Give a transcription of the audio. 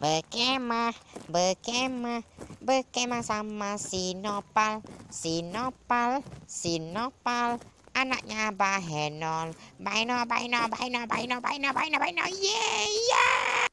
Berkemah, berkemah, berkemah sama Sinopal, Sinopal, Sinopal. Anaknya Bahenol, Bahenol, Bahenol, Bahenol, Bahenol, Bahenol, Bahenol, Bahenol, yeah, yeah.